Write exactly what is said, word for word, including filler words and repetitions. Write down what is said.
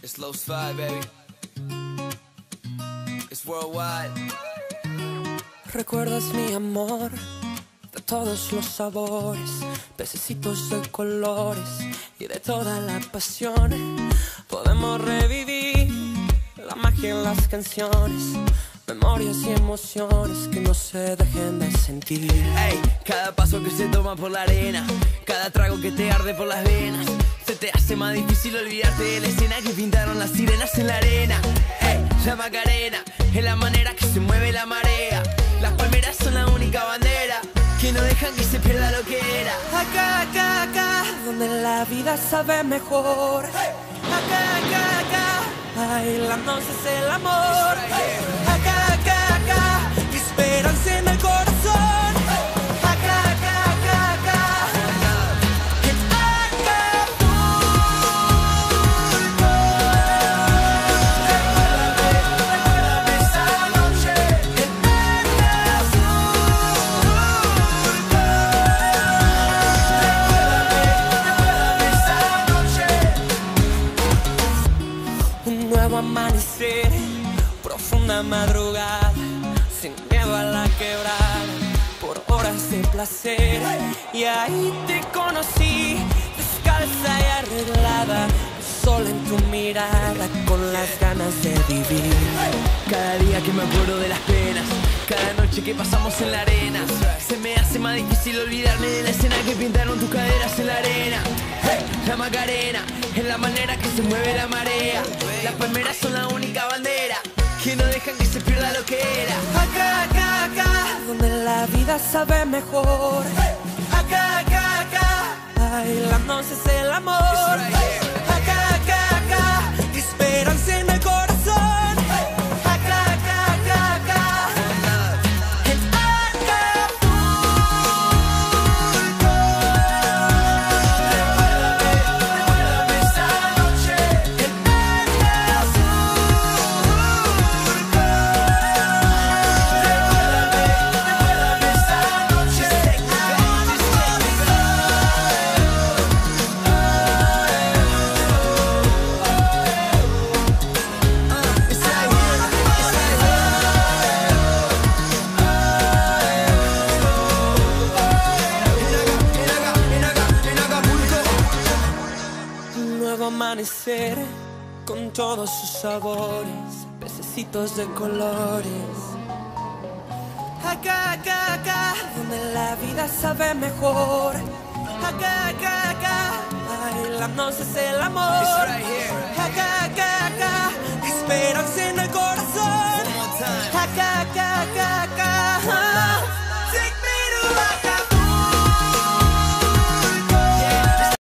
It's Los Five, baby. It's worldwide. Recuerdas mi amor de todos los sabores, pececitos de colores y de toda la pasión. Podemos revivir la magia en las canciones, memorias y emociones que no se dejen de sentir. Ey, cada paso que se toma por la arena, cada trago que te arde por las venas, se te hace más difícil olvidarte de la escena que pintaron las sirenas en la arena. Ey, la Macarena es la manera que se mueve la marea. Las palmeras son la única bandera que no dejan que se pierda lo que era. Acá, acá, acá, donde la vida sabe mejor. Acá, acá, acá, bailándose es el amor. Acá, acá, acá, esperanza en el corazón. Acá, acá, acá, acá, en Acapulco. Recuérdame esa noche en Acapulco. Recuérdame esa noche. Un nuevo amanecer, profunda madrugada, sin miedo a la quebrada, por horas de placer. Y ahí te conocí, descalza y arreglada, sol en tu mirada, con las ganas de vivir. Cada día que me acuerdo de las penas, cada noche que pasamos en la arena, se me hace más difícil olvidarme de la escena que pintaron tus caderas en la arena. Hey, la Macarena es la manera que se mueve la marea. Las palmeras son la única bandera que no dejan que se pierda lo que era. Acá, acá, acá, donde la vida sabe mejor. Acá, acá, acá, bailándose es el amor. Acá, acá, acá, esperanza en el corazón. Acá, acá, acá, acá, en Acapulco. Recuérdame, recuérdame esa noche en Acapulco. Recuérdame, recuérdame esa noche en Un nuevo amanecer con todos sus sabores, pececitos de colores. Acá, acá, acá, donde la vida sabe mejor. Acá, acá, acá, bailándose es el amor. Acá, acá,